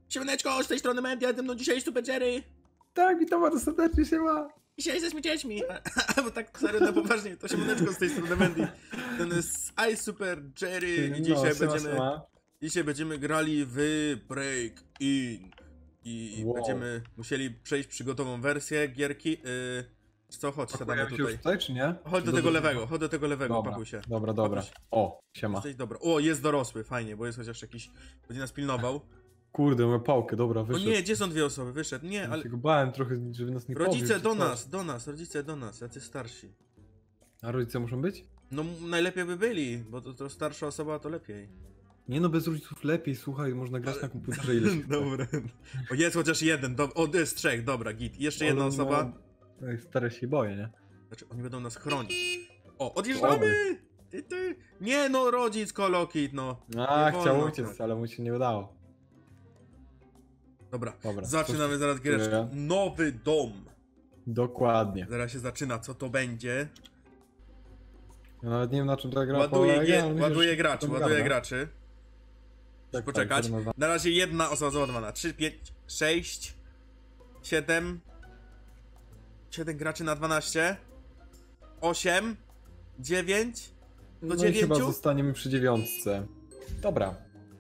Siemaneczko, z tej strony Mendia, ze mną dzisiaj Super Jerry. Tak, witam bardzo serdecznie, siema. Dzisiaj jesteśmy dziećmi. Bo tak serio, na poważnie, to siemaneczko z tej strony Mendy. Ten jest Super Jerry i dzisiaj dzisiaj będziemy grali w Break In. I będziemy musieli przejść przygotową wersję gierki. Co, chodź, siadamy tutaj. Już tutaj, czy nie? Chodź do tego lewego, chodź do tego lewego, dobra, pakuj się. Dobra. O, siema. Dobra. O, jest dorosły, fajnie, bo jest chociaż jakiś, będzie nas pilnował. Kurde, mamy pałkę, dobra, wyszedł. O nie, gdzie są dwie osoby? Wyszedł, nie, ale... Ja się bałem trochę, żeby nas nie Rodzice rodzice do nas, jacy starsi. A rodzice muszą być? No najlepiej by byli, bo to starsza osoba to lepiej. Nie no, bez rodziców lepiej, słuchaj, można grać na komputerze ile się Dobra. O, jest chociaż jeden, jest trzech, dobra, git. Jeszcze jedna osoba. No, stare się boję, nie? Znaczy, oni będą nas chronić. O, odjeżdżamy! Ty. Nie no, rodzic kolokit, no. A, chciał uciec, ale mu się nie udało. Dobra. Zaczynamy zaraz giereczkę. Nowy dom. Dokładnie. Zaraz się zaczyna, co to będzie. Ja nawet nie wiem, na czym ta gra ładuje graczy. Tak, poczekać. Na razie jedna osoba załadowana. 3, 5, 6, 7. 7 graczy na 12. 8, 9. Do 9. Chyba zostaniemy przy 9. Dobra.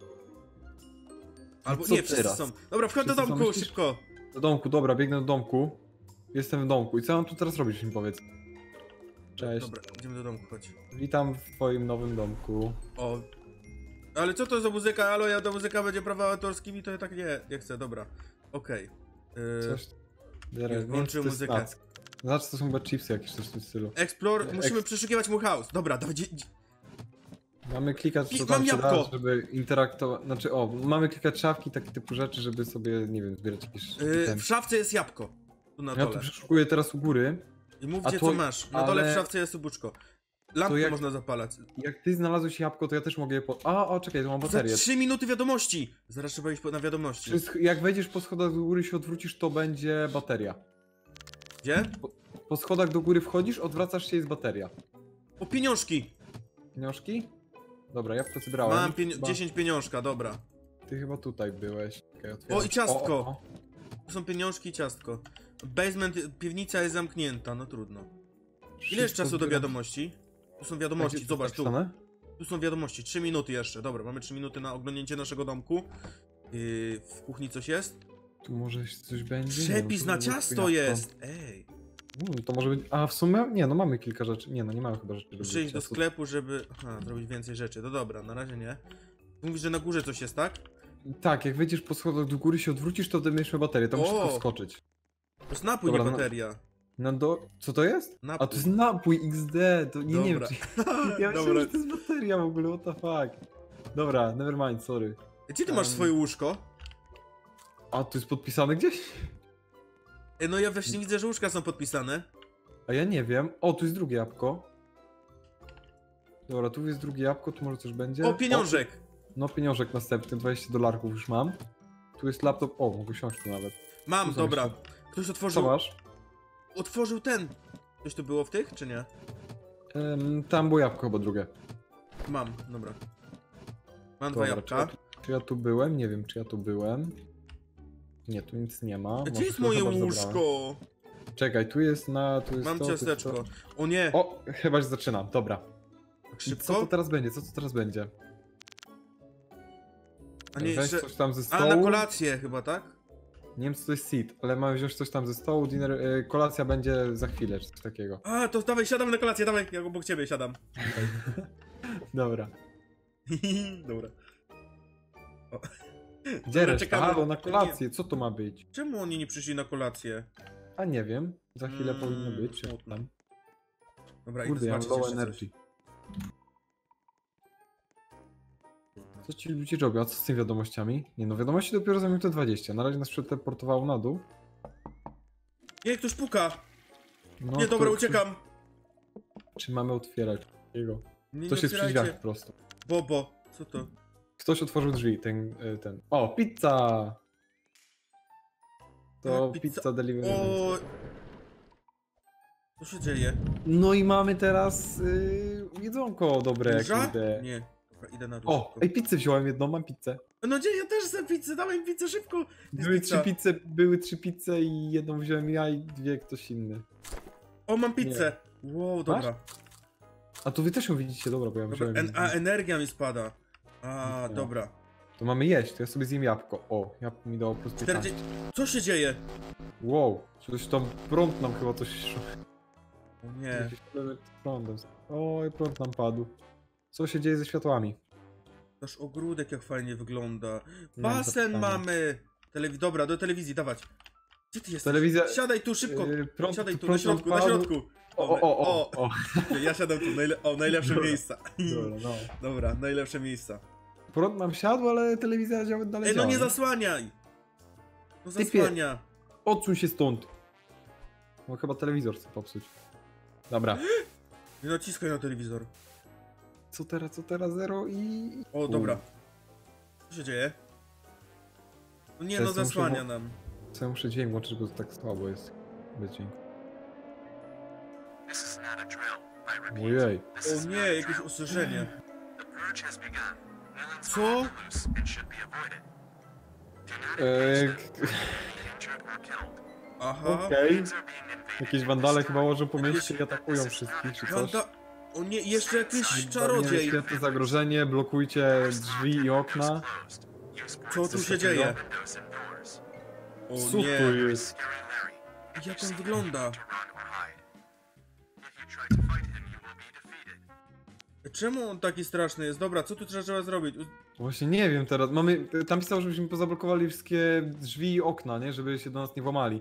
Albo nie, wszyscy są. Dobra, wchodź do domku, szybko. Do domku, dobra, biegnę do domku. Jestem w domku. I co mam tu teraz robić, mi powiedz? Cześć. Dobra, idziemy do domku, chodź. Witam w twoim nowym domku. O. Ale co to za muzyka? Halo, ja do muzyka będzie prawa autorskimi, to ja tak nie chcę, dobra. Okej. Coś... Włączył muzykę. Znaczy to są chyba chipsy jakieś coś w tym stylu. Explore, musimy przeszukiwać mu house. Dobra, dawaj. Mamy klikać, co tam się da, żeby interaktować. Znaczy, mamy klikać szafki, takie typu rzeczy, żeby sobie, nie wiem, zbierać jakieś... w szafce jest jabłko. Tu na dole. Ja tu przeszukuję teraz u góry. I mówcie, co masz. Na dole w szafce jest jabłuszko. Lampkę można zapalać. Jak ty znalazłeś jabłko, to ja też mogę je czekaj, to mam baterię. Za 3 minuty wiadomości! Zaraz trzeba iść na wiadomości. Jak wejdziesz po schodach do góry, się odwrócisz, to będzie bateria. Gdzie? Po schodach do góry wchodzisz, odwracasz się i jest bateria. O, pieniążki! Pieniążki? Dobra, ja w to brałem. Mam 10 pieniążka, dobra. Ty chyba tutaj byłeś. O, i ciastko! Tu są pieniążki i ciastko. Basement, piwnica jest zamknięta, no trudno. Ile jest czasu do wiadomości? Tu są wiadomości, zobacz tu. Tu są wiadomości, 3 minuty jeszcze. Dobra, mamy 3 minuty na oglądnięcie naszego domku. W kuchni coś jest? Tu może coś będzie? Przepis na ciasto jest! Ej! To może być... A w sumie? Nie, no mamy kilka rzeczy. Nie, no nie mamy chyba rzeczy. Muszę iść do sklepu, żeby... zrobić więcej rzeczy. No dobra, na razie nie. Mówisz, że na górze coś jest, tak? Tak, jak wejdziesz po schodach do góry, się odwrócisz, to wtedy mieliśmy baterię. To musisz tylko wskoczyć. To jest napój, nie bateria. Co to jest? Napój. A to jest napój XD, to nie wiem czy... Ja myślałem, że to jest bateria w ogóle, what the fuck. Dobra, nevermind, sorry. Gdzie ty masz swoje łóżko? A, tu jest podpisane gdzieś? No ja właśnie widzę, że łóżka są podpisane. A ja nie wiem. O, tu jest drugie jabłko. Dobra, tu jest drugie jabłko, tu może coś będzie. O, pieniążek! No, pieniążek następny, $20 już mam. Tu jest laptop, mogę siąść tu nawet. Mam, dobra. Ktoś otworzył... Co masz? Otworzył ten. Coś tu było w tych, czy nie? Tam było jabłko chyba drugie. Mam, dobra. Mam dwa jabłka. Czy ja tu byłem? Nie wiem, czy ja tu byłem. Nie, tu nic nie ma. Gdzie jest moje łóżko? Czekaj, tu jest Mam ciasteczko. O nie! O, chyba się zaczynam, dobra. Tak szybko? Co to teraz będzie? Co to teraz będzie? A nie, weź coś tam ze stołu. A, na kolację chyba, tak? Nie wiem, co to jest seat, ale mamy wziąć coś tam ze stołu, kolacja będzie za chwilę, czy coś takiego. A, to dawaj, siadam na kolację, dawaj, ja obok ciebie siadam. Dobra. Dobra. Gdzie reszta? Halo, na kolację, co to ma być? Czemu oni nie przyszli na kolację? A nie wiem, za chwilę powinno być, czy tam. Dobra, kurde, ja mam low energy. Co ci ludzie robią? A co z tymi wiadomościami? Nie no, wiadomości dopiero za minutę 20. Na razie nas przeteleportowało na dół. Nie, ktoś puka! No, nie, dobra, uciekam! Czy mamy otwierać takiego? Ktoś jest przy drzwiach po prostu. Bobo, co to? Ktoś otworzył drzwi, ten... O, pizza! To pizza delivery. O... Co się dzieje? No i mamy teraz jedzonko dobre, Nie. Dobra, idę na dół. O, ej, pizzę wziąłem jedną, mam pizzę. No gdzie? Ja też chcę pizzę, dawaj pizzę szybko. Były trzy pizze i jedną wziąłem ja i dwie ktoś inny. O, mam pizzę. Wow, dobra. A tu wy też ją widzicie, dobra, bo ja Dobra, wziąłem. a energia mi spada. A, No. dobra. To mamy jeść, to ja sobie zjem jabłko. O, jabłko mi dało plus 15. Co się dzieje? Wow, coś tam prąd nam chyba coś... O nie. Jakiś element z prądem. Oj, prąd nam padł. Co się dzieje ze światłami? Nasz ogródek jak fajnie wygląda. Mam Basen zapytanie. mamy. Dobra, do telewizji, dawać. Gdzie ty jesteś? Telewizja... Siadaj tu szybko. prąd, Siadaj tu, prąd na środku, nam na padł. środku. O. Ja siadam tu, najlepsze Dobra. miejsca. Dobra, no. Dobra, najlepsze miejsca. Prąd nam siadł, ale telewizja dalej Ej, no działa. nie zasłaniaj! No Typie. zasłania. Odsuń się stąd. No chyba telewizor chce popsuć. Dobra. Nie naciskaj na telewizor. Co teraz? Zero i... O, dobra. Co się dzieje? No nie, no Teraz muszę zasłania nam. Co ja muszę dźwięk włączyć, bo to tak słabo jest. Bez dźwięku. Ojej. O nie, jakieś ostrzeżenie. Co? Aha. Okej. Jakieś wandale chyba łożą po mieście i atakują wszystkich, czy coś. O nie, jeszcze jakiś czarodziej. Świetne zagrożenie, blokujcie drzwi i okna. Co tu się dzieje? O Co nie. tu jest? Jak on wygląda? Czemu on taki straszny jest? Dobra, co tu trzeba zrobić? Właśnie nie wiem teraz. Tam pisało, żebyśmy pozablokowali wszystkie drzwi i okna, nie? Żeby się do nas nie włamali.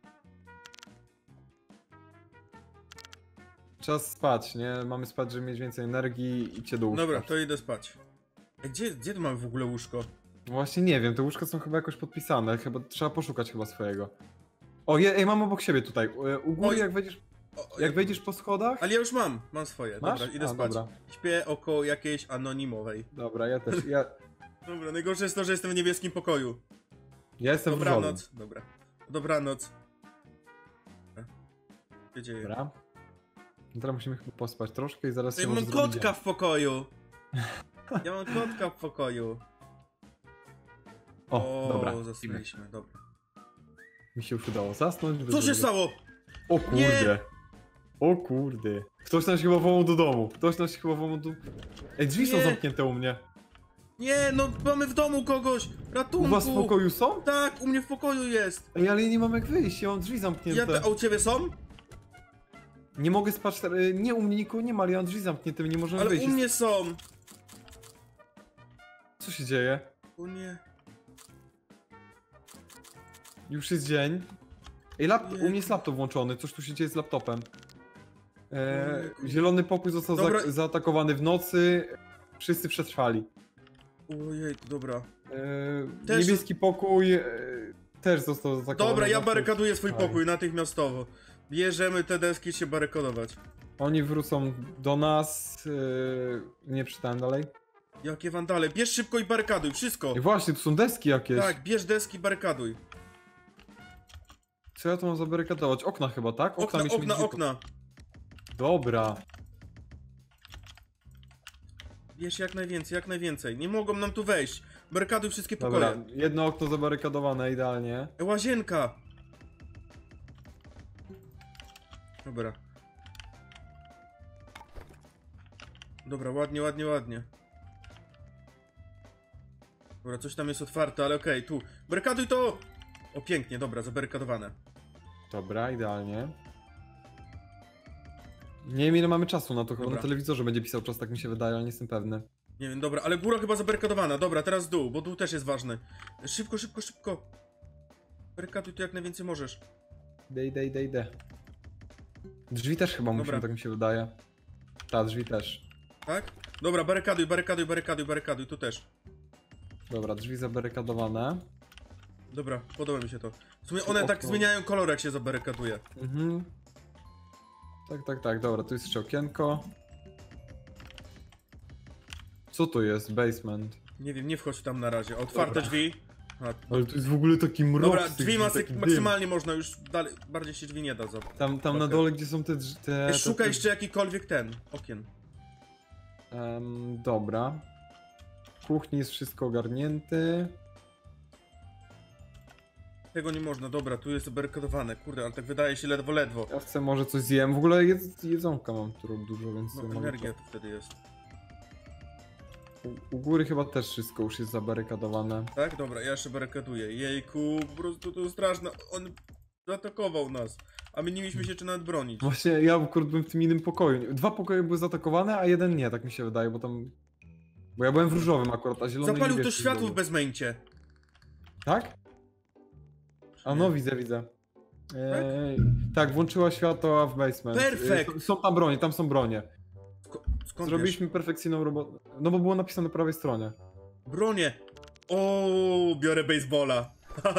Czas spać, nie? Mamy spać, żeby mieć więcej energii i cię do łóżka. Dobra, to idę spać. Gdzie tu mamy w ogóle łóżko? Właśnie nie wiem, te łóżka są chyba jakoś podpisane, chyba trzeba poszukać chyba swojego. O, ej, mam obok siebie tutaj. U góry Oj. jak wejdziesz po schodach... Ale ja już mam swoje. Masz? Dobra, idę A, spać. dobra. Śpię około jakiejś anonimowej. Dobra, ja też. Dobra, najgorsze jest to, że jestem w niebieskim pokoju. Ja jestem w żołnierzu. Dobranoc. Dobra. Dobranoc. Co się dzieje? Dobra. Teraz musimy chyba pospać troszkę i zaraz Ja się mam może zrobić kotka w pokoju. Ja mam kotka w pokoju. O, dobra. Zasnęliśmy, dobra. Mi się już udało zasnąć. Co się stało? O kurde. Nie. O kurde. Ktoś nas chyba wołał do domu. Ej, drzwi są Nie. zamknięte u mnie. Nie, no mamy w domu kogoś! Ratunku! U was w pokoju są? Tak, u mnie w pokoju jest! Ej, ale ja nie mam jak wyjść, ja mam drzwi zamknięte. A u ciebie są? Nie mogę spać, nie, u mnie nikogo nie ma, ale ja mam drzwi zamknięte, my nie możemy Ale wyjść. u mnie są! Co się dzieje? O nie. Już jest dzień. Ej, Nie. u mnie jest laptop włączony, coś tu się dzieje z laptopem. Ojejku. Zielony pokój został Dobra. zaatakowany w nocy, wszyscy przetrwali. Ojej, dobra. Niebieski pokój też został zaatakowany. Dobra, ja w nocy. barykaduję swój Aj. pokój natychmiastowo. Bierzemy te deski się barykadować. Oni wrócą do nas, nie przeczytałem dalej. Jakie wandale, bierz szybko i barykaduj, wszystko! I właśnie, tu są deski jakieś. Tak, bierz deski, barykaduj. Co ja tu mam zabarykadować? Okna chyba, tak? mieliśmy drzwi Okna. Dobra. Bierz jak najwięcej. Nie mogą nam tu wejść. Barykaduj wszystkie pokoje. Dobra, jedno okno zabarykadowane idealnie. Łazienka! Dobra. Dobra, ładnie. Dobra, coś tam jest otwarte, ale okej, tu. Barykaduj to! O, pięknie, dobra, zabarykadowane. Dobra, idealnie. Nie wiem ile mamy czasu na to, chyba Dobra. na telewizorze będzie pisał czas, tak mi się wydaje, ale nie jestem pewny. Nie wiem, dobra, ale góra chyba zabarykadowana. Dobra, teraz dół, bo dół też jest ważny. Szybko. Barykaduj tu jak najwięcej możesz. Idę. Drzwi też chyba muszą, Dobra. tak mi się wydaje. Tak, drzwi też. Tak? Dobra, barykaduj, tu też. Dobra, drzwi zabarykadowane. Dobra, podoba mi się to. W sumie Tu one tak okno. zmieniają kolor, jak się zabarykaduje. Mhm. Tak, dobra, tu jest jeszcze okienko. Co to jest? Basement. Nie wiem, nie wchodź tam na razie. Otwarte Dobra. drzwi. Ale tu jest w ogóle taki mrok. Dobra, z tych drzwi taki dym. maksymalnie można, już dalej, bardziej się drzwi nie da za. Tam na dole, gdzie są te drzwi. Szukaj jeszcze jakikolwiek okien. Dobra. W kuchni jest wszystko ogarnięte. Tego nie można, dobra, tu jest barykadowane, kurde, ale tak wydaje się ledwo. Ja chcę może coś zjem. W ogóle jedzonka mam tu dużo, więc... No mogę energia to... tu wtedy jest. U góry chyba też wszystko już jest zabarykadowane. Tak? Dobra, ja jeszcze barykaduję. Jejku, po prostu to straszne. On zaatakował nas, a my nie mieliśmy się czy nawet bronić. Właśnie ja akurat byłem w tym innym pokoju. 2 pokoje były zaatakowane, a jeden nie, tak mi się wydaje, bo tam... Bo ja byłem w różowym akurat, a zielony... Zapalił to światło w bezmejncie. Tak? A no, widzę. Tak, włączyła światło w basement. Perfekt! Są tam bronie, tam są bronie. Skąd Zrobiliśmy perfekcyjną robotę. No bo było napisane na prawej stronie. Bronie! O, biorę baseballa.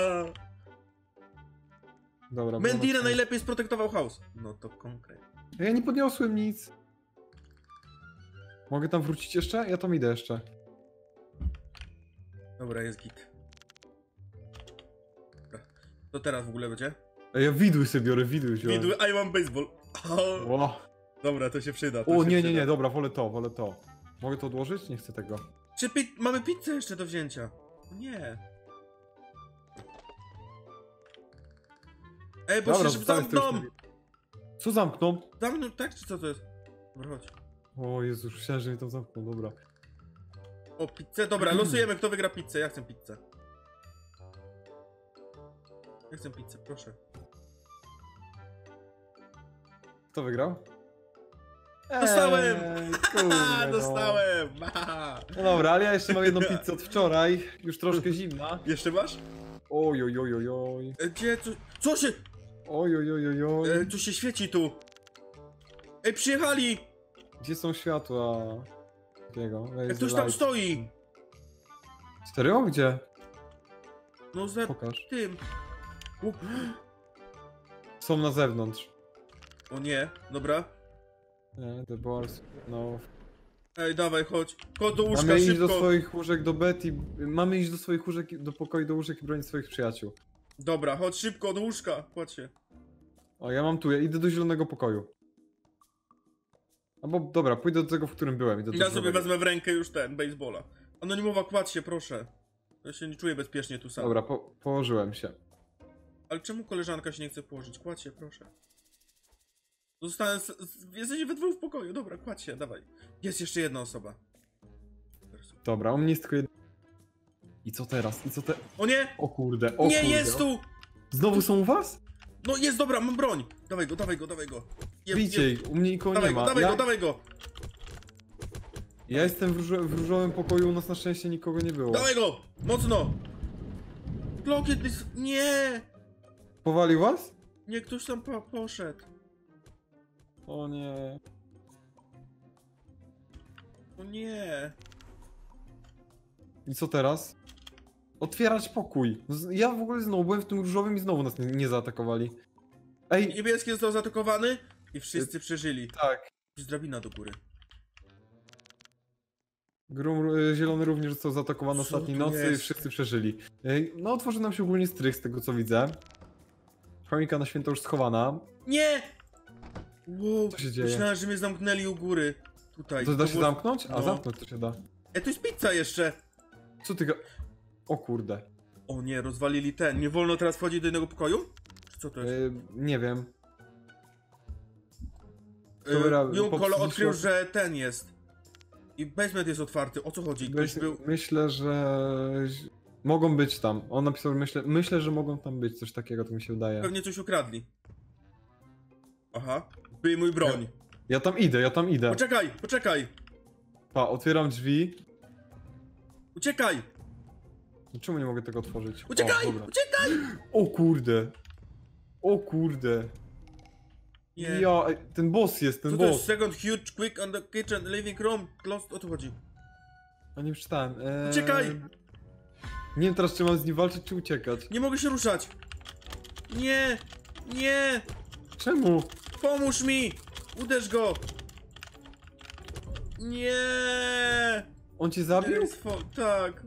Dobra. Mendira najlepiej sprotektował house. No to konkretnie. Ja nie podniosłem nic. Mogę tam wrócić jeszcze? Ja tam idę jeszcze. Dobra, jest git. Dobra. To teraz w ogóle będzie? Ja widły sobie biorę, widły wziąłem. Widły, a ja mam baseball. O, Dobra, to się przyda. nie, dobra, wolę to. Mogę to odłożyć? Nie chcę tego. Czy mamy pizzę jeszcze do wzięcia? Nie. Ej, bo Dobra, się zamkną! Co zamkną? Zamkną, tak czy co to jest? Dobra, chodź. O Jezu, myślałem, że mnie tam zamkną, dobra. O, pizzę, dobra, losujemy, kto wygra pizzę. Ja chcę pizzę. Ja chcę pizzę, proszę. Kto wygrał? Dostałem! Kurde, Dostałem! No dobra, ale ja jeszcze mam jedną pizzę od wczoraj, już troszkę zimna. Jeszcze masz? Oj. Gdzie, co się... Oj. Co się świeci tu? Ej, przyjechali! Gdzie są światła? Takiego. Ktoś tam stoi! Stereo? Gdzie? No za Pokaż. tym. Są na zewnątrz. O nie, dobra. Nie, the balls. No. Ej, dawaj, chodź. Chodź do łóżka, Mamy iść szybko. do swoich łóżek do Betty. Mamy iść do swoich łóżek, do pokoju do łóżek i bronić swoich przyjaciół. Dobra, chodź szybko do łóżka, kładź się. O, ja mam tu, ja idę do zielonego pokoju. Albo dobra, pójdę do tego, w którym byłem. Idę do Ja sobie żółtego. wezmę w rękę już ten, baseballa. Anonimowa, kładź się, proszę. Ja się nie czuję bezpiecznie tu sam. Dobra, położyłem się. Ale czemu koleżanka się nie chce położyć? Kładź się, proszę. Zostałem jesteście we dwóch w pokoju, dobra, kładź się, dawaj. Jest jeszcze jedna osoba. Dobra, u mnie jest tylko jedno. I co teraz? O nie! O kurde, Nie, jest tu! Znowu są u was? No jest, dobra, mam broń! Dawaj go. Bijcie ich, u mnie nikogo nie ma. Dawaj go! Ja jestem w różowym pokoju, u nas na szczęście nikogo nie było. Dawaj go! Mocno! Klokiet jest... Nie! Powalił was? Nie, ktoś tam poszedł. O nie. O nie! I co teraz? Otwierać pokój. Ja w ogóle znowu byłem w tym różowym i znowu nas nie zaatakowali. Ej! Niebieski został zaatakowany i wszyscy przeżyli. Tak. Jest drabina do góry. Zielony również został zaatakowany Co ostatniej tu nocy jest? i wszyscy przeżyli. No otworzy nam się ogólnie strych z tego co widzę. Choinka na święto już schowana. Nie! Wow, Co się dzieje? myślałem, że mnie zamknęli u góry. Tutaj. To da się było- zamknąć? A No. zamknąć to się da. Tu jest pizza jeszcze! Co ty O kurde. O nie, rozwalili ten. Nie wolno teraz wchodzić do jednego pokoju? Czy co to jest? Nie wiem. Dobra, Junkolo odkrył, że ten jest. I basement jest otwarty. O co chodzi? Ktoś był... Myślę, że mogą być tam. On napisał, myślę, że mogą tam być coś takiego, to mi się wydaje. Pewnie coś ukradli. Aha. Wyjmuj broń. Ja tam idę. Poczekaj! Pa, otwieram drzwi. Uciekaj! Czemu nie mogę tego otworzyć? Uciekaj! O, dobra. Uciekaj! O kurde. Nie. Ja, ten boss jest, Co to jest? Second huge quick on the kitchen living room. Closed. O to chodzi. A nie przeczytałem. Uciekaj! Nie wiem teraz, czy mam z nim walczyć, czy uciekać. Nie mogę się ruszać. Nie! Nie! Czemu? Pomóż mi! Uderz go! Nie! On cię zabił? Tak.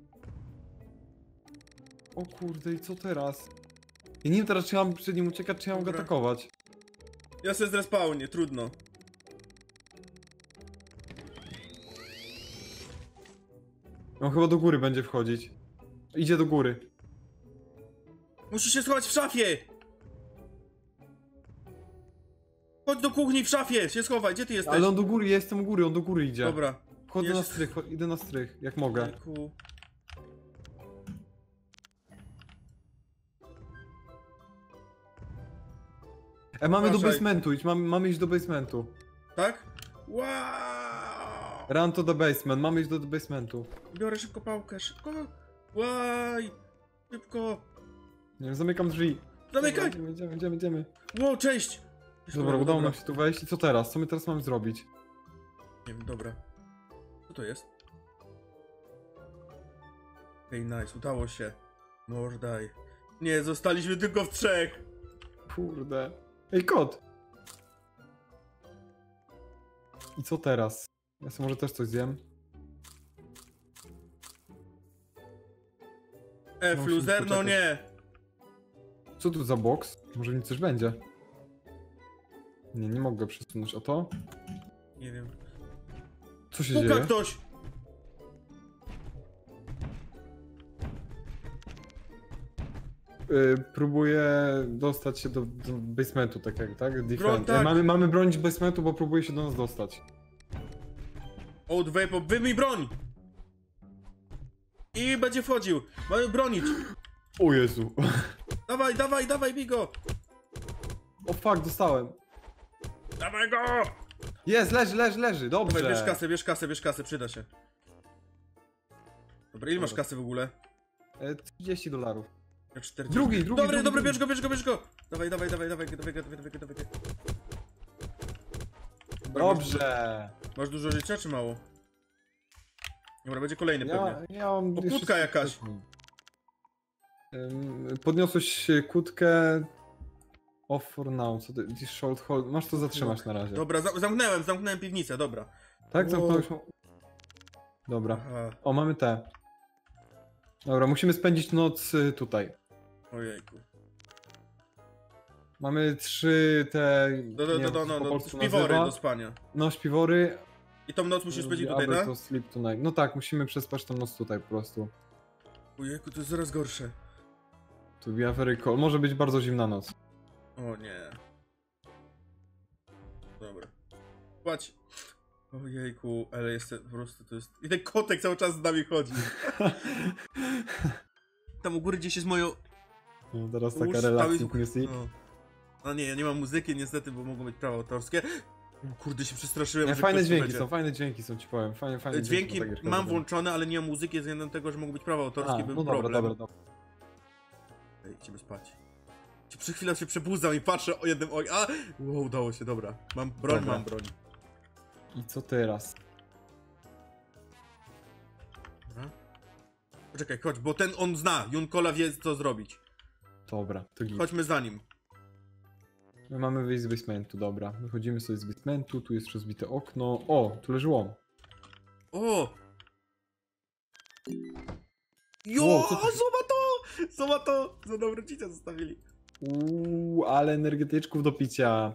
O kurde, i co teraz? Ja nie wiem teraz, czy ja mam przed nim uciekać, czy ja mam go Dobra. atakować. Ja se zrespawnię, trudno. On chyba do góry będzie wchodzić. Idzie do góry. Musisz się schować w szafie! Chodź do kuchni w szafie, się schowaj, gdzie ty jesteś? Ale on do góry, ja jestem u góry, on do góry idzie. Dobra. Chodzę na Jest. strych, idę na strych, jak mogę. Ojejku. Mamy do Uważaj. basementu, mamy iść do basementu. Tak? Wow! Run to the basement, mamy iść do basementu. Biorę szybko pałkę, szybko! Łaj! Szybko! Nie wiem, zamykam drzwi. Zamykaj! Dobra, idziemy. Wow, cześć! Dobra, udało nam się tu wejść i co teraz? Co my teraz mamy zrobić? Nie wiem, dobra. Co to jest? Okej, nice, udało się. Może daj. Nie, zostaliśmy tylko w 3. Kurde. Ej, kot! I co teraz? Ja sobie może też coś zjem. Loser, no nie! Co tu za boks? Może w nim coś będzie? Nie mogę przesunąć. A to? Nie wiem. Co się Puka dzieje? ktoś! Próbuję dostać się do basementu, tak jak, tak? Broń, Defend. tak. Mamy bronić basementu, bo próbuje się do nas dostać. Old Vape, wyjmij broń! I będzie wchodził. Mamy bronić. O Jezu. Dawaj, Bigo! O fuck, dostałem. Dawaj go! Jest, leży, dobrze. Dawaj, bierz kasę, przyda się. Dobra, ile masz Dobra. kasy w ogóle? $30. Ja 40. Drugi. Dobry, bierz go! Dawaj. Dobra, Dobrze. Masz dużo życia, czy mało? Dobra, będzie kolejny pewnie. Ja mam O, jeszcze kłódka jakaś. Podniosłeś kłódkę. Off for now. Co ty? Hold, hold. Masz to zatrzymać na razie. Dobra, zamknąłem piwnicę, dobra. Tak, Wow. zamknąłeś. Dobra. Aha, O, mamy te. Dobra, musimy spędzić noc tutaj. ojejku. Mamy 3 te. No, nie wiem, co po polsku śpiwory nazywa. do spania. No, śpiwory. I tą noc musisz spędzić tutaj, Aby tak? to sleep tonight. No tak, musimy przespać tą noc tutaj po prostu. Ojejku, to jest coraz gorsze. To be a very cold. Może być bardzo zimna noc. O nie. Dobra. Płać. Ojejku, ale jest po prostu to jest... I ten kotek cały czas z nami chodzi. Tam u góry gdzieś jest moje... No, teraz taka Tam relaxing jest... music. No. A nie, ja nie mam muzyki niestety, bo mogą być prawa autorskie. O kurde, się przestraszyłem, Nie, że fajne ktoś tu dźwięki będzie. są, ci powiem. Fajne Dźwięki są takie, mam włączone, ale nie mam muzyki względem tego, że mogą być prawa autorskie, był no problem. dobra. Ej, idziemy spać. Przez chwilę się przebudzam i patrzę o jednym oj. A! Wow, udało się, dobra. Mam broń, Dobra. mam broń. I co teraz? Dobra. Poczekaj, chodź, bo on zna. Junkola wie, co zrobić. Dobra, to git. Chodźmy za nim. My mamy wyjść z basementu, dobra. Wychodzimy sobie z basementu, tu jest rozbite okno. O, tu leży łom. O! Jo! Wow, co to- Zobacz to! Za nam rodzice zostawili. Ale energetyczków do picia.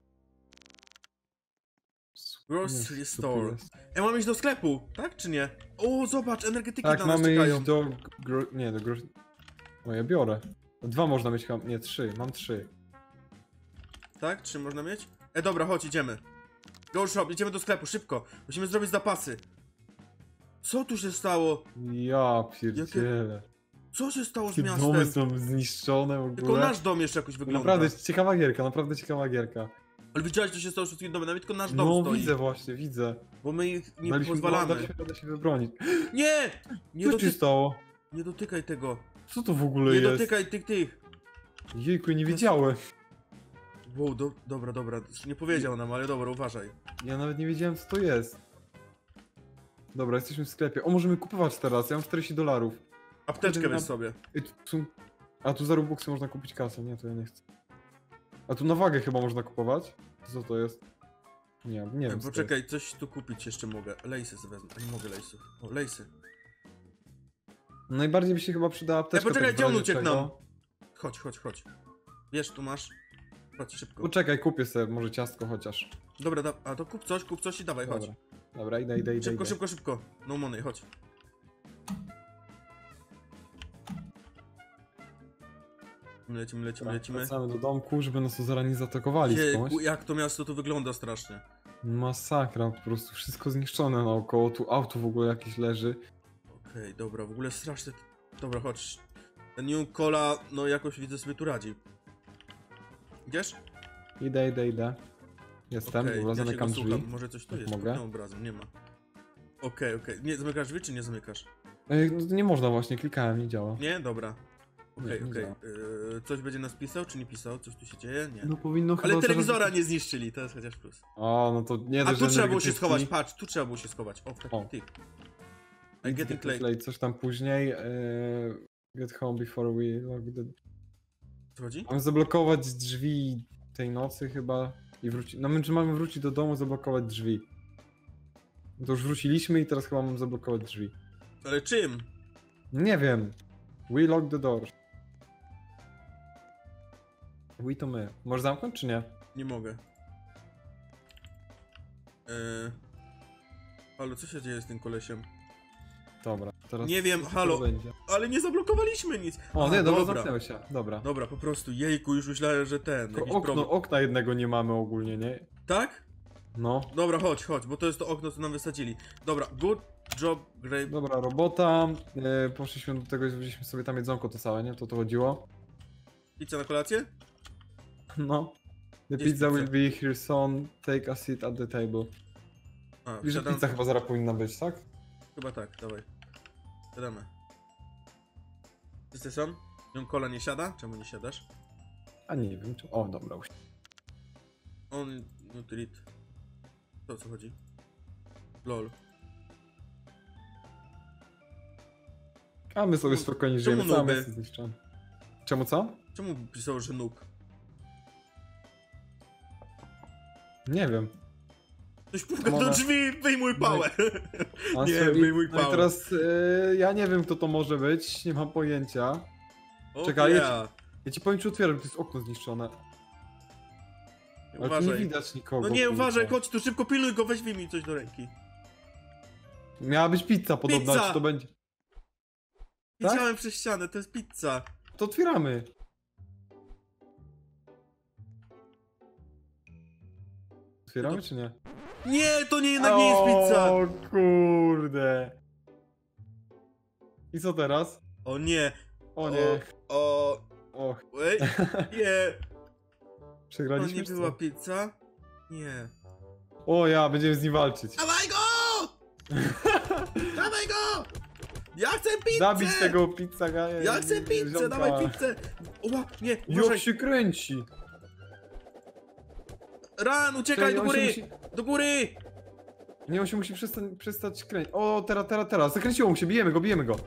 Grocery Nie, store. super jest. Mam iść do sklepu, tak czy nie? O, zobacz, energetyki Tak, na nas mamy czekają. iść do... Nie, do gro... O, ja biorę. 2 można mieć chyba... Nie, 3. Mam 3. Tak? Czy można mieć? Dobra, chodź, idziemy. Go shop, idziemy do sklepu, szybko. Musimy zrobić zapasy. Co tu się stało? Ja pierdzielę. Co się stało z Jakie domy miastem? są zniszczone w ogóle. Tylko nasz dom jeszcze jakoś wygląda. Naprawdę ciekawa gierka. Ale widziałeś, co się stało z wszystkimi domami? Tylko nasz dom No stoi. widzę właśnie, widzę. Bo my ich nie Daliśmy pozwalamy. radę się wybronić. Nie! Nie, Co ci stało? nie dotykaj tego. Co to w ogóle Nie jest? dotykaj tych. Jejku, nie wiedziałem. Wow, dobra. Nie powiedział nam, ale dobra, uważaj. Ja nawet nie wiedziałem co to jest. Dobra, jesteśmy w sklepie. O, możemy kupować teraz, ja mam $40. Apteczkę Kurde, weź sobie. Ej, A tu za Robuxy można kupić kasę, nie, to ja nie chcę. A tu na wagę chyba można kupować? Co to jest? Nie wiem. Co to jest. Poczekaj, coś tu kupić jeszcze mogę. Lejsy sobie wezmę. Nie mogę lejsów. O, lejsy. Najbardziej by się chyba przydała apteczka. Poczekaj, tak w gdzie on razie uciekł czego. nam? Chodź. Wiesz, tu masz. Chodź, szybko. Poczekaj, kupię sobie może ciastko chociaż. Dobra, to kup coś i dawaj, chodź. Dobra, idę. Szybko. No money, chodź. Lecimy. Wracamy do domku, żeby nas tu zaraz nie zaatakowali skądś. Jejku, jak to miasto tu wygląda strasznie. Masakra, po prostu wszystko zniszczone naokoło, tu auto w ogóle jakieś leży. Okej, dobra, w ogóle strasznie... Dobra, chodź. Ten New Cola, no jakoś widzę sobie tu radzi. Idziesz? Idę. Jestem, Okej, dobra, ja się zamykam go drzwi. słucham. Może coś tu Jak jest, mogę. pod tym obrazem, nie ma. Okej. Nie, zamykasz drzwi, czy nie zamykasz? No to nie można właśnie, klikałem, nie działa. Nie? Dobra. Okej. Nie działa. Coś będzie nas pisał, czy nie pisał? Coś tu się dzieje? Nie. No powinno chyba Ale zaraz- telewizora nie zniszczyli, to jest chociaż plus. O, no to nie A dość, tu że trzeba było się energetyki- schować, patrz, tu trzeba było się schować. O, w O. taki tyk. I getting clay. Clay, coś tam później. Get home before we lock the... Co chodzi? Mamy zablokować drzwi tej nocy chyba i wrócić. No my czy mamy wrócić do domu, zablokować drzwi. No to już wróciliśmy i teraz chyba mam zablokować drzwi. Ale czym? Nie wiem. We lock the doors. We to my. Możesz zamknąć czy nie? Nie mogę. Halo, co się dzieje z tym kolesiem? Dobra, teraz... Nie wiem, co halo. to będzie? Ale nie zablokowaliśmy nic. O, Aha, nie, dobra, zamknęłeś się. Dobra. Dobra, po prostu, jejku, już myślałem, że ten, Tylko jakiś okno, problem. okna jednego nie mamy ogólnie, nie? Tak? No. Dobra, chodź, bo to jest to okno, co nam wysadzili. Dobra, good job, great. Dobra, robota. Poszliśmy do tego, wzięliśmy sobie tam jedzonko to całe, nie? To chodziło. Pizza na kolację? No. The Jest pizza pizza. will be here soon. Take a seat at the table. A, I że wsiadam. pizza chyba zaraz powinna być, tak? Chyba tak, dawaj. Siadamy. Wszyscy są? Ją kola nie siada? Czemu nie siadasz? A nie wiem, czy... O, dobra. On... Nutrit. To o co chodzi? LOL. A my sobie spokojnie żyjemy, czemu same nuby? jest zniszczone. Czemu co? Czemu pisało, że noob? Nie wiem. Ktoś puka do Ona- drzwi, wyjmuj pałę! A Nie, sorry. wyjmuj No i pałę. teraz ja nie wiem, kto to może być, nie mam pojęcia. O, Czekaj, ja. Ja ci powiem, czy otwieram, to jest okno zniszczone. Ale tu nie Uważaj. widać nikogo. No nie, kurwa. uważaj, chodź tu szybko, pilnuj go, weź wyjmij coś do ręki. Miała być pizza podobno, Pizza! czy to będzie... Widziałem przez ścianę, to jest pizza. To otwieramy. Otwieramy, No czy nie? Nie, to nie jednak nie jest pizza! O kurde. I co teraz? O nie. O nie. O... Och, Ej, nie. To przegraliśmy. nie czy była co? pizza? Nie. O ja, będziemy z nim walczyć. Dawaj go! Dawaj go! Ja chcę pizzę! Zabić tego pizza gaja. Ja chcę pizzę, dawaj pizzę! Oła, nie, Jak uważaj! się kręci. Ran, uciekaj do On się góry! musi... Do góry! Nie, on się musi przestać kręcić. O, teraz. Zakręciło mu się, bijemy go.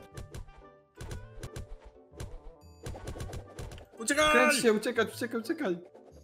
Uciekaj! Kręć się, uciekaj.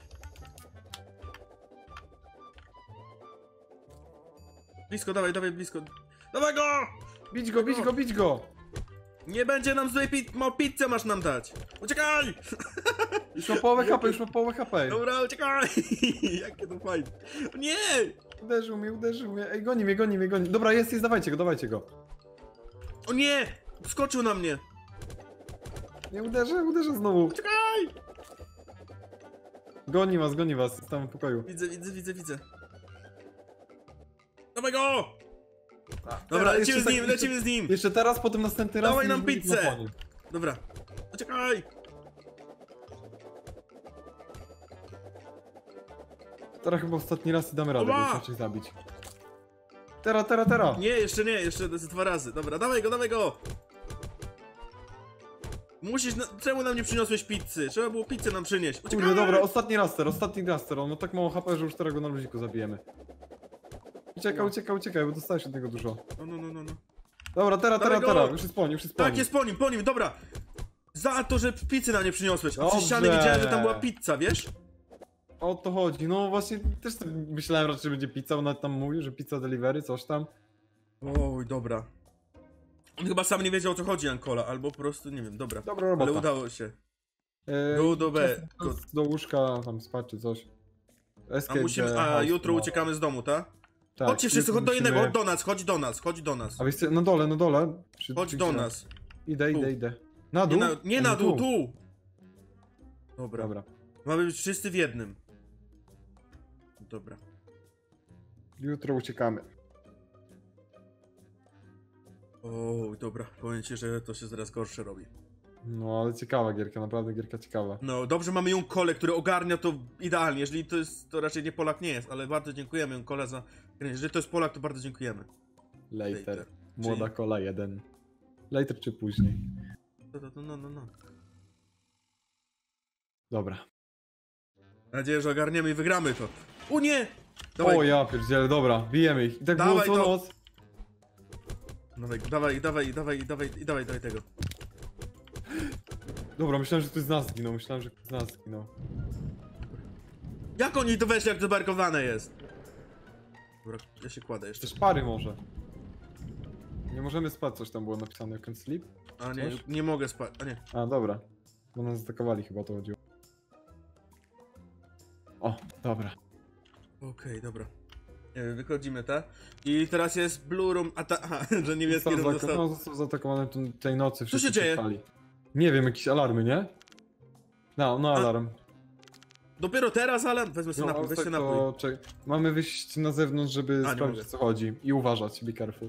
Blisko, dawaj, blisko. Dawaj go! Bić go. Nie będzie nam złej pizzę masz nam dać! Uciekaj! Już ma połowę HP. Dobra, uciekaj! Jakie to fajne. O nie! Uderzył mnie. Ej, goni mnie. Dobra, jest, dawajcie go. O nie! Skoczył na mnie! Nie uderzę znowu. Uciekaj! Goni was, tam w pokoju. Widzę. Dawaj go! Dobra, lecimy z nim! Jeszcze teraz, potem następny raz. Dawaj i nam już będzie pizzę! po nim. Dobra, uciekaj! Teraz chyba ostatni raz i damy radę, Oba! bo trzeba cię zabić. Teraz. Nie, jeszcze to jest 2 razy. Dobra, dawaj go! Musisz, czemu nam nie przyniosłeś pizzy? Trzeba było pizzę nam przynieść. Uciekaj! Kurde, dobra, ostatni raz teraz. On ma tak mało HP, że już teraz go na luziku zabijemy. Uciekaj, bo dostałeś od niego dużo. No. Dobra, Dawaj go! teraz. Już jest po nim. Tak, jest po nim, dobra! Za to, że pizzy nam nie przyniosłeś. A Dobrze. przez ściany widziałem, że tam była pizza, wiesz? O to chodzi, no właśnie też tak myślałem raczej, że będzie pizza, on nawet tam mówił, że pizza delivery, coś tam. Oj, dobra. On chyba sam nie wiedział, o co chodzi, Ankola, albo po prostu, nie wiem, dobra. Dobra robota. Ale udało się. Go do do łóżka, tam spać czy coś. A musimy, jutro uciekamy z domu, tak? Tak, Chodźcie wszyscy, jutro chodź do innego, musimy- chodź do nas. A wiesz, na dole. Chodź do nas. Idę. Na dół? Nie na dół, tu! Dobra. Dobra. Mamy być wszyscy w jednym. Dobra. Jutro uciekamy. O, dobra. Powiem ci, że to się zaraz gorsze robi. No, ale ciekawa gierka, naprawdę gierka ciekawa. No, dobrze mamy Junkole, który ogarnia to idealnie. Jeżeli to jest, to raczej nie Polak nie jest, ale bardzo dziękujemy Junkole za... Jeżeli to jest Polak, to bardzo dziękujemy. Later. Młoda kola 1. Later czy później? No. Dobra. Mam nadzieję, że ogarniemy i wygramy to. O nie! Dawaj. O ja pierdzielę, dobra, bijemy ich. I tak Dawaj było co to. noc. Dawaj tego. Dobra, myślałem, że ktoś z nas zginął, Jak oni to weszli, jak to barkowane jest? Dobra, ja się kładę jeszcze. Też pary może. Nie możemy spać, coś tam było napisane, you can sleep? A nie, Coś? nie mogę spać, a nie. A, dobra. Bo nas zaatakowali chyba, to chodziło. O, dobra. Okej, dobra. Wychodzimy, tak? I teraz jest Blue Room, aha, że niebieski room został. Został zaatakowany tej nocy, wszyscy się dzieje? czekali. Nie wiem, jakieś alarmy, nie? No alarm. Dopiero teraz, ale wezmę sobie napój, weź tak sobie napój. Mamy wyjść na zewnątrz, żeby nie sprawdzić, mogę. o co chodzi. I uważać, be careful.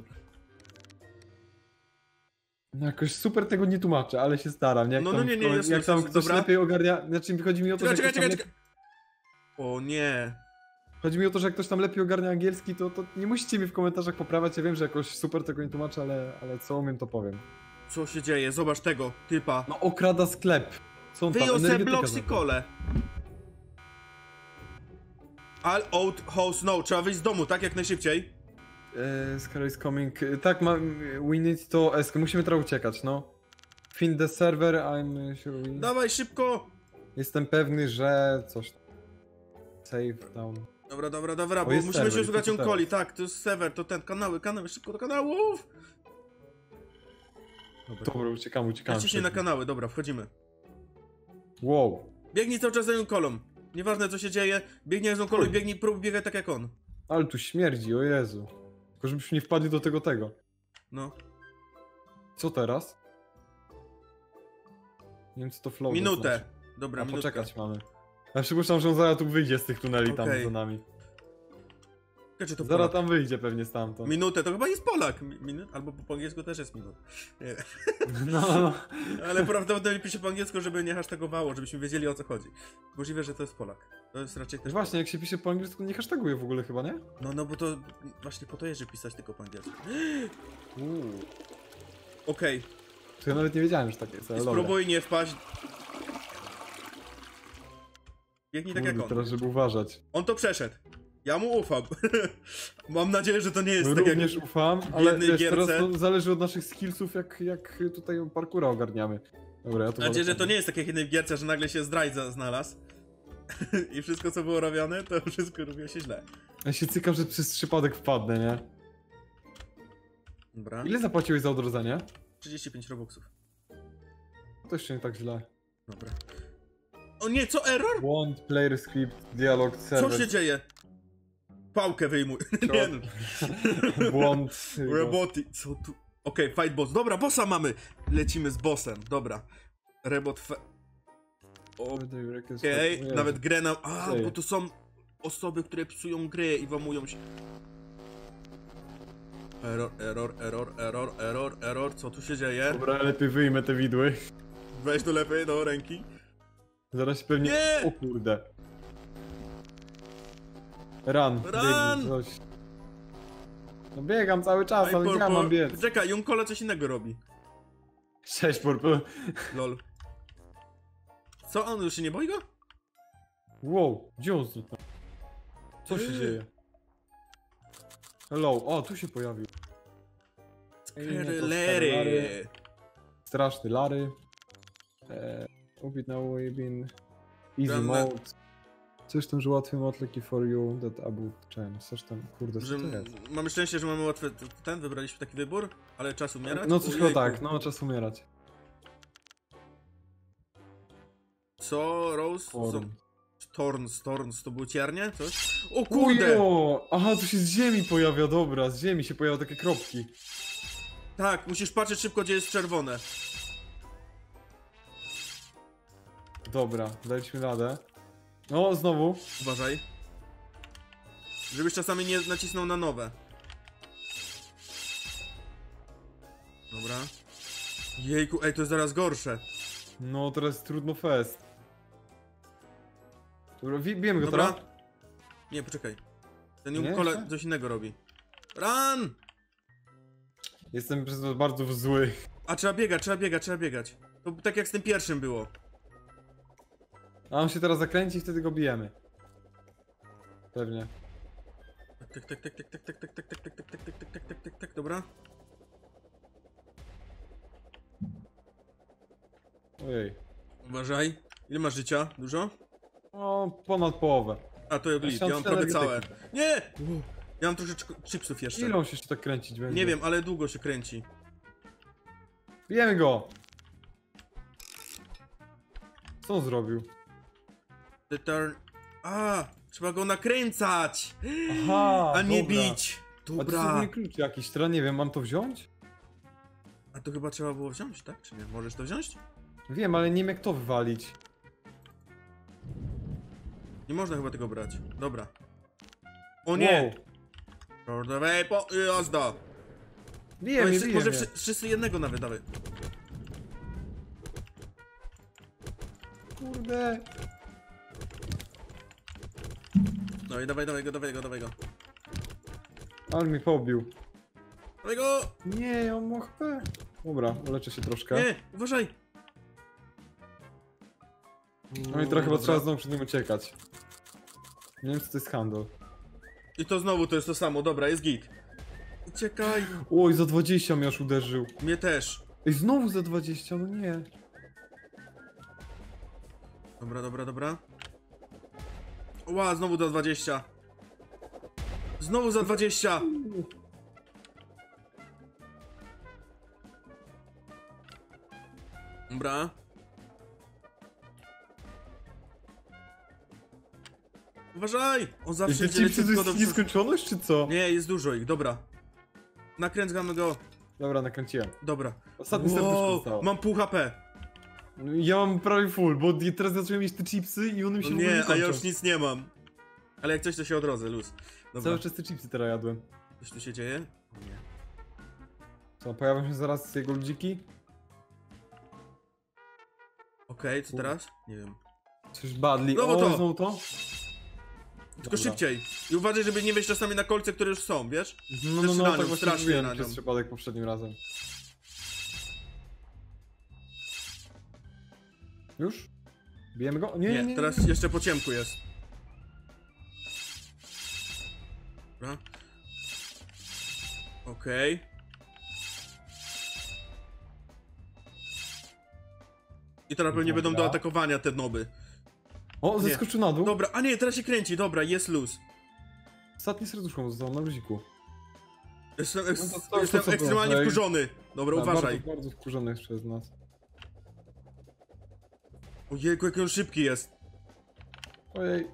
No jakoś super tego nie tłumaczę, ale się staram, nie? Jak No, tam, nie, jasne, jak tam jasne, ktoś dobra. lepiej ogarnia... Znaczy, chodzi mi o to, że ktoś tam Czekaj. O nie. Chodzi mi o to, że jak ktoś tam lepiej ogarnia angielski, to nie musicie mi w komentarzach poprawiać. Ja wiem, że jakoś super tego nie tłumaczę, ale co umiem, to powiem. Co się dzieje? Zobacz tego, typa. No okrada sklep. Co on tam? Wyjął se Energetyka bloks i zabrał. kole. All out house no, trzeba wyjść z domu, tak? Jak najszybciej. Scary is coming. Tak, we need to escape. Musimy teraz uciekać, no. Find the server, I'm sure we... Dawaj, szybko! Jestem pewny, że coś... Save down. Dobra, bo jest musimy się serwer, szukać to co Junkoli, tak, to jest serwer, to ten, kanały, szybko do kanałów! Dobra, uciekamy. Naciśnij na kanały, dobra, wchodzimy. Wow. Biegnij cały czas za Junkolą. Nieważne co się dzieje, biegnij za Junkolą i biegnij, próbuj biegać tak jak on. Ale tu śmierdzi, o Jezu. Tylko żebyśmy nie wpadli do tego. No. Co teraz? Nie wiem co to flow Minutę. znaczy. Dobra, A minutę. poczekać mamy. Ja przypuszczam, że on zaraz tu wyjdzie z tych tuneli tam Okej. za nami. Czy to Zaraz Polak? tam wyjdzie pewnie stamtąd. Minutę, to chyba jest Polak. Minut? Albo po angielsku też jest minut. Nie. No. Ale prawdopodobnie pisze po angielsku, żeby nie hashtagowało, żebyśmy wiedzieli o co chodzi. Możliwe, że to jest Polak. To jest raczej też Właśnie, jak się pisze po angielsku, nie hashtaguje w ogóle chyba, nie? No bo to właśnie po to jest, żeby pisać tylko po angielsku. Okej, To ja nawet nie wiedziałem, że tak jest, ale dobra. spróbuj nie wpaść. Biegnij tak jak Kurde, on. teraz żeby uważać. On to przeszedł. Ja mu ufam. Mam nadzieję, że to nie jest tak jak... Również ufam, ale jednej wiesz, teraz gierce. to zależy od naszych skillsów, jak tutaj parkura ogarniamy. Dobra, ja to Mam nadzieję, że wolę- to nie jest tak jak jednej gierce, że nagle się zdrajca znalazł. I wszystko co było robione, to wszystko robiło się źle. Ja się cykam, że przez przypadek wpadnę, nie? Dobra. Ile zapłaciłeś za odrodzenie? 35 robuxów. To jeszcze nie tak źle. Dobra. O nie, co error? Want, player script, dialog, Co server. się dzieje? Pałkę wyjmuj. Nie no. Błąd. Roboty. Co tu? Okej, fight boss. Dobra, bossa mamy. Lecimy z bossem. Dobra. Rebot Okej, nawet grę nam... A, Ej. bo to są osoby, które psują grę i włamują się. Error. Co tu się dzieje? Dobra, lepiej wyjmę te widły. Weź to lepiej do ręki. Zaraz się pewnie... Nie! O kurde. Run. Biegnij, coś. No biegam cały czas, ale ja mam biec. Czekaj, Junkola coś innego robi. 6 purple. Lol. Co, on już się nie boi go? Wow, gdzie on zniknął? Co się dzieje? Hello, o, tu się pojawił. Lery. Straszny Lary. Ubit now we've been easy Dam- mode. Coś tam, że łatwy motleki for you, that about chain. Coś tam, kurde, co Że to jest? mamy szczęście, że mamy łatwy ten, wybraliśmy taki wybór, ale czas umierać? No coś chyba Ojejku. tak, no czas umierać. Co, Rose? Torn. Torns, to były ciernie? Coś? O kurde! Ujo! Aha, tu się z ziemi pojawia, dobra, z ziemi się pojawiają takie kropki. Tak, musisz patrzeć szybko, gdzie jest czerwone. Dobra, daliśmy radę. No, znowu. Uważaj. Żebyś czasami nie nacisnął na nowe. Dobra. Jejku, ej, to jest zaraz gorsze. No, teraz trudno fest. Dobra, bijemy go Dobra. teraz. Nie, poczekaj. Ten Nie, kole jeszcze? coś innego robi. Run! Jestem przez to bardzo zły. A trzeba biegać, trzeba biegać, trzeba biegać. To tak jak z tym pierwszym było. A on się teraz zakręci i wtedy go bijemy. Pewnie. Tak, tak, tak, tak, tak, tak, tak, tak, tak, tak, tak, tak, tak, tak, tak, tak, tak, dobra. Ojej. Uważaj. Ile masz życia? Dużo? O, ponad połowę. A, to jest ja mam prawie całe. Nie! Ja mam troszeczkę chipsów jeszcze. Ile on się jeszcze tak kręcić będzie? Nie wiem, ale długo się kręci. Bijemy go! Co on zrobił? The turn... A, trzeba go nakręcać! Aha, A nie dobra. bić! A to Dobra. są klucz jakiś, teraz nie wiem, mam to wziąć? A to chyba trzeba było wziąć, tak? Czy nie? Możesz to wziąć? Wiem, ale nie wiem jak to wywalić. Nie można chyba tego brać. Dobra. O nie! Wow. Dawaj, jazda! Bijemy, Może bijemy. wszyscy jednego nawet, dawaj. Kurde. No i dawaj, dawaj go, dawaj go, dawaj go. Ale mi pobił. Dawaj go! Nie, ja mam HP. Dobra, uleczę się troszkę. Nie, uważaj! No i trochę chyba Dobra. trzeba znowu przed nim uciekać. Nie wiem co to jest handel. I to znowu to jest to samo, dobra, jest git. Uciekaj! Oj, za 20 mnie aż uderzył. Mnie też. Ej, znowu za 20, no nie. Dobra, dobra, dobra. Ła, znowu za 20. Znowu za 20! Dobra. Uważaj! On zawsze Te idzie chipsy to leciutko jest do przodu. nieskończoność, czy co? Nie, jest dużo ich, dobra. Nakręcamy go. Dobra, nakręciłem. Dobra. Ostatnie serduszko zostało. Mam pół HP. Ja mam prawie full, bo teraz zacząłem mieć te chipsy i one mi się w ogóle Nie, nie a kończą. ja już nic nie mam. Ale jak coś to się odrodzę, luz. Dobra. Cały czas te chipsy teraz jadłem. Coś tu się dzieje? Nie. Co, pojawią się zaraz jego ludziki? Okej, co teraz? Nie wiem. Coś badli. No bo O, to. znowu to? Tylko Dobra. szybciej. I uważaj, żeby nie wejść czasami na kolce, które już są, wiesz? No, Też na nią, tak właśnie strasznie mówiłem na nią. przez przypadek poprzednim razem. Już? Bijemy go? Nie, Nie, teraz jeszcze po ciemku jest. Dobra. Okej. I teraz pewnie będą do Dobra. atakowania te noby. O, Nie. zeskoczył na dół. Dobra, a nie, teraz się kręci, dobra, jest luz. Ostatnie serduszko mu zostało na luziku. Jestem, No to jestem co było? ekstremalnie Ej. wkurzony. Dobra, uważaj. Bardzo, bardzo wkurzony przez nas. Ojejku, jaki on szybki jest. Ojej.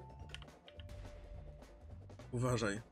Uważaj.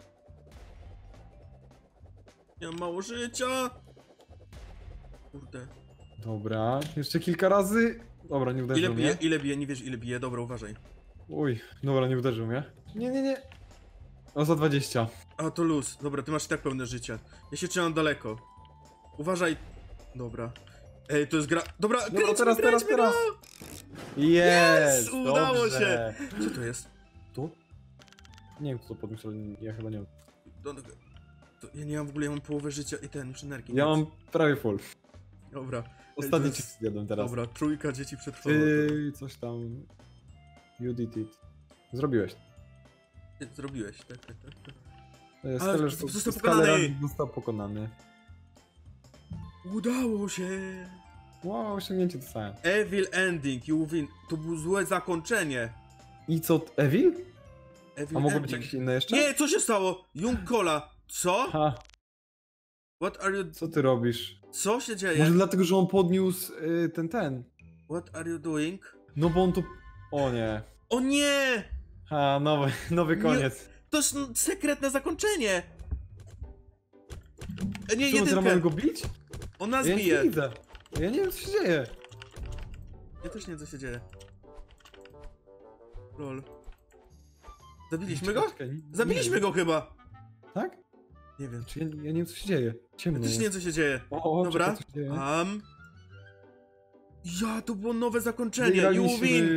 Ja mam mało życia. Kurde. Dobra, jeszcze kilka razy. Dobra, nie uderzył mnie. Ile bije, nie wiesz ile bije, dobra, uważaj. Uj, dobra, nie uderzył mnie. Nie, nie, nie. O, za 20. A, to luz. Dobra, ty masz i tak pełne życie. Ja się trzymam daleko. Uważaj. Dobra. Ej, to jest gra... Dobra, Dobra, kręćmy, kręćmy, no! Jest! Udało dobrze. się! Co to jest? Tu? Nie wiem kto to podniósł, ale ja chyba nie wiem. Ja nie mam w ogóle, ja mam połowę życia i ten, już energii. Ja nic. mam prawie full. Dobra. Ostatni to ci jest- zjadłem teraz. Dobra, trójka dzieci przetrwała. Coś tam... You did it. Zrobiłeś. Ty zrobiłeś, tak, tak, tak. tak. Skaler został Skaler pokonany. został pokonany. Udało się! Wow, osiągnięcie dostałem. Evil ending, you win. To było złe zakończenie. I co, Evil? Evil A mogło być ending. jakieś inne jeszcze? Nie, co się stało? Young Cola. Co? Ha, What are you... co ty robisz? Co się dzieje? Może dlatego, że on podniósł ten. What are you doing? No bo on to... O nie. O nie! Ha, nowy Nie. koniec. To jest sekretne zakończenie! Nie, Czemu teraz mamy jedynkę. go bić? On nas Ja nic bije. nie widzę. Ja nie wiem co się dzieje. Ja też nie wiem, co się dzieje. Lol. Zabiliśmy go? Czekaj, Zabiliśmy go chyba! Tak? Nie wiem. Czy ja nie wiem co się dzieje. Ciemno Też nie wiem co się dzieje. O, Dobra. czekaj, co się dzieje? Ja, to było nowe zakończenie. You Wygraliśmy. win!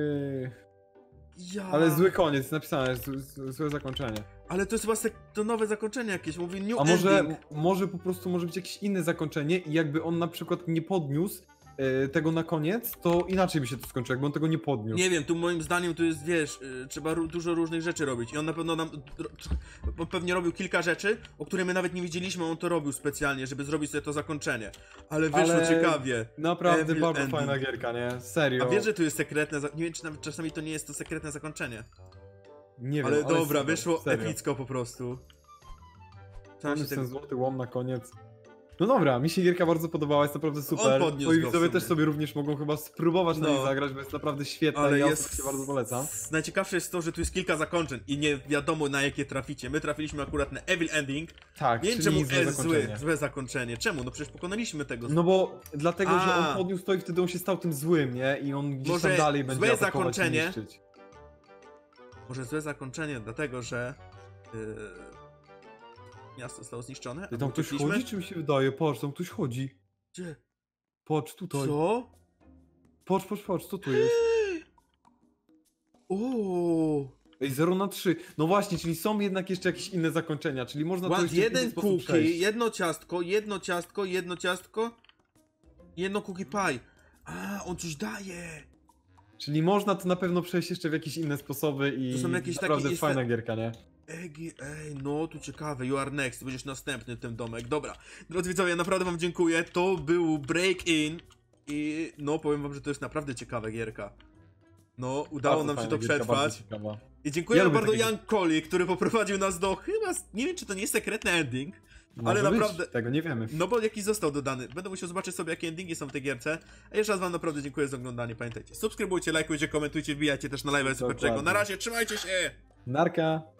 Ja. Ale zły koniec, napisane, złe zakończenie. Ale to jest chyba to nowe zakończenie jakieś, mówi new A ending. może po prostu może być jakieś inne zakończenie i jakby on na przykład nie podniósł tego na koniec, to inaczej by się to skończyło, jakby on tego nie podniósł. Nie wiem, tu moim zdaniem tu jest, wiesz, trzeba dużo różnych rzeczy robić i on na pewno nam, on pewnie robił kilka rzeczy, o których my nawet nie widzieliśmy, on to robił specjalnie, żeby zrobić sobie to zakończenie. Ale wyszło ciekawie. Naprawdę Evil bardzo ending. fajna gierka, nie? Serio. A wiesz, że tu jest sekretne, nie wiem czy nawet czasami to nie jest to sekretne zakończenie. Nie wiem, Ale dobra, super, wyszło serio. epicko po prostu. Tam się jest tego... ten złoty łom na koniec. No dobra, mi się gierka bardzo podobała, jest naprawdę super. podniósł Twoi go w widzowie sumie. też sobie również mogą chyba spróbować na No. niej zagrać, bo jest naprawdę świetna Ale i ja jest... osobiście bardzo polecam. Najciekawsze jest to, że tu jest kilka zakończeń i nie wiadomo na jakie traficie. My trafiliśmy akurat na Evil Ending. Tak, Nie wiem czyli czemu złe jest zakończenie. złe zakończenie. Czemu? No przecież pokonaliśmy tego. No bo dlatego, że A. on podniósł to i wtedy on się stał tym złym, nie? I on gdzieś Może tam dalej będzie złe atakować i zakończenie? niszczyć. Może złe zakończenie, dlatego że miasto zostało zniszczone. Ty a tam my ktoś uciekliśmy. chodzi, czy mi się wydaje? Patrz, tam ktoś chodzi. Gdzie? Patrz, tutaj. Co? Patrz, co tu jest? Ooo. Ej, 0 na 3. No właśnie, czyli są jednak jeszcze jakieś inne zakończenia, czyli można to jeszcze w Jeden inny sposób cookie, przejść. jedno ciastko, jedno cookie pie. A, on coś daje. Czyli można to na pewno przejść jeszcze w jakieś inne sposoby i To są jakieś takie naprawdę jest fajna gierka, nie? Ej, no tu ciekawe, you are next, będziesz następny w tym domek. Dobra, drodzy widzowie, ja naprawdę wam dziękuję, to był Break-In i no powiem wam, że to jest naprawdę ciekawa gierka. No, udało Bardzo nam się fajna to gierka, bardzo przetrwać. ciekawa. I dziękuję Ja wam lubię bardzo takie Young Coli, który poprowadził nas do chyba, nie wiem czy to nie jest sekretny ending, ale Może być, naprawdę... tego nie wiemy. No bo jakiś został dodany. Będę musiał zobaczyć sobie jakie endingi są w tej gierce. A jeszcze raz wam naprawdę dziękuję za oglądanie. Pamiętajcie, subskrybujcie, lajkujcie, komentujcie, wbijajcie też na live Super Czego. Na razie, trzymajcie się! Narka!